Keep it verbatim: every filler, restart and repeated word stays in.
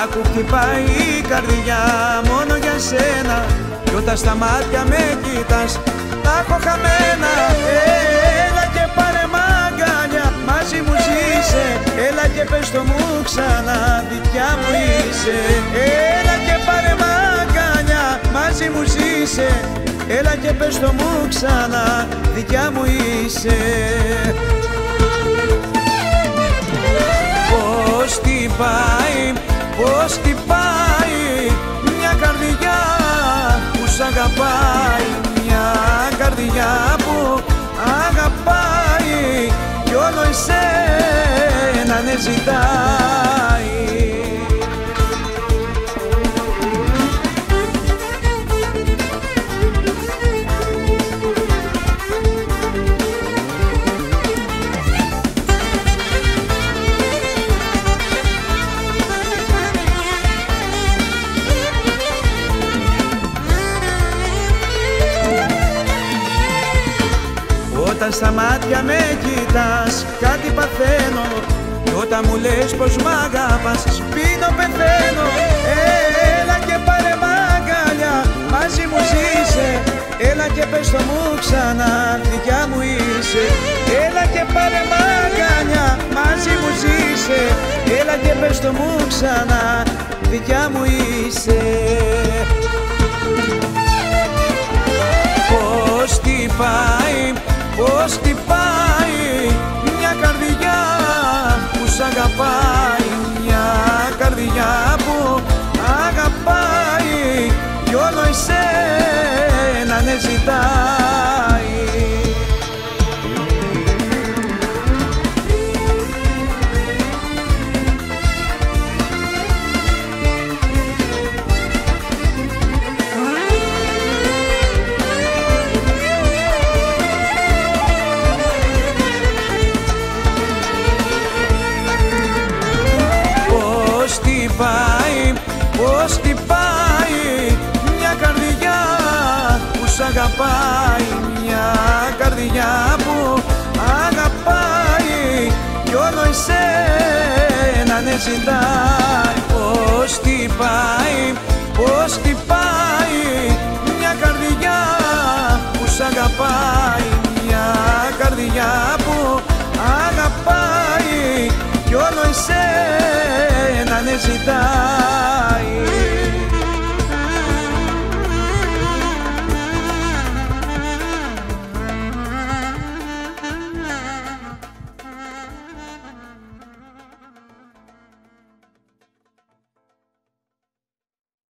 που χτυπάει η καρδιά μόνο για σένα. Κι όταν στα μάτια με κοίτας τα έχω χαμένα. Έλα και πάρε μ' αγκαλιά, μαζί μου ζήσε. Έλα και πες το μου ξανά, δικιά μου είσαι. Έλα και πάρε μ' αγκαλιά, μαζί μου ζήσε. Έλα και πες το μου ξανά, δικιά μου είσαι. Πώς χτυπάει, πώς χτυπάει μια καρδιά που σ' αγαπάει. Μια καρδιά που αγαπάει κι όλο εσένα ναι ζητάει. Όταν στα μάτια με κοιτάς κάτι παθαίνω. Κι όταν μου λες πως μ' αγαπάς σβήνω, πεθαίνω. Έλα και πάρε μ' αγκαλιά, μαζί μου ζήσε. Έλα και πες το μου ξανά, δικιά μου είσαι. Έλα και πάρε μ' αγκαλιά, μαζί μου ζήσε. Έλα και πες το μου ξανά, δικιά μου είσαι. Πώς χτυπάει, πώς χτυπάει μια καρδιά που σ' αγαπάει. Μια καρδιά που αγαπάει κι όλο εσένα ναι ζητάει. Πώς χτυπάει μια καρδιά που σ' αγαπάει. Μια καρδιά που αγαπάει κι όλο εσένα ναι ζητάει. Πώς χτυπάει, πώς χτυπάει μια καρδιά που σ' αγαπάει. Μια καρδιά που αγαπάει κι όλο εσένα ναι ζητάει.